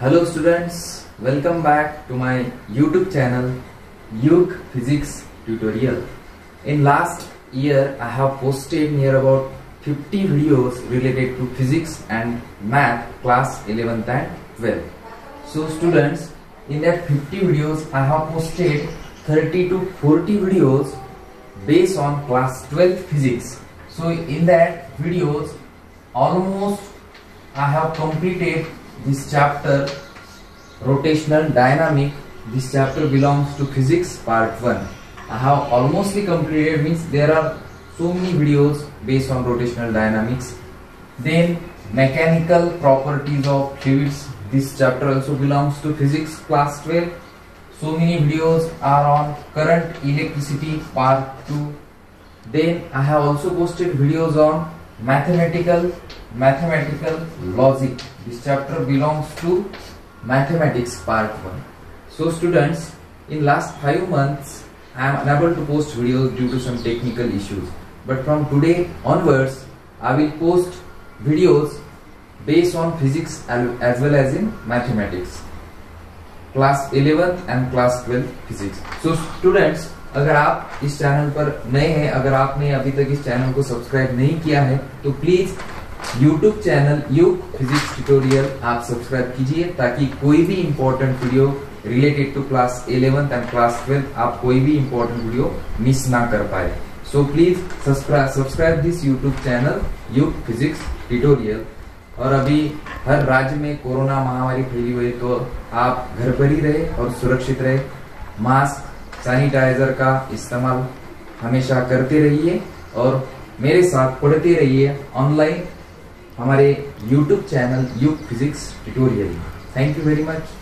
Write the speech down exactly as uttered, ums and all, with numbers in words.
Hello students, welcome back to my YouTube channel Yug Physics Tutorial. In last year I have posted near about fifty videos related to physics and math class eleventh and twelfth. So students, in that fifty videos I have posted thirty to forty videos based on class twelve physics. So in that videos almost I have completed this chapter rotational dynamic. This chapter belongs to physics part one. I have almost completed, means there are so many videos based on rotational dynamics. Then mechanical properties of fluids. This chapter also belongs to physics class twelve. So many videos are on current electricity part two. Then I have also posted videos on mathematical mathematical logic. This chapter belongs to mathematics part one. So students, in last five months I am unable to post videos due to some technical issues, but from today onwards I will post videos based on physics as well as in mathematics class eleventh and class twelfth physics. So students, अगर आप इस channel पर नए हैं, अगर आपने अभी तक इस चैनल को सब्सक्राइब नहीं किया है तो please YouTube channel Yug physics tutorial आप सब्सक्राइब कीजिए, ताकि कोई भी important video related to class eleventh and class twelfth आप कोई भी इंपॉर्टेंट वीडियो मिस ना कर पाए. So please subscribe subscribe this YouTube channel Yug physics tutorial. और अभी हर राज्य में कोरोना महामारी फैली हुई है, तो आप घर पर ही रहे और सुरक्षित रहे. मास्क, सैनिटाइजर का इस्तेमाल हमेशा करते रहिए और मेरे साथ पढ़ते रहिए ऑनलाइन हमारे YouTube channel Yug physics tutorial. Thank you very much.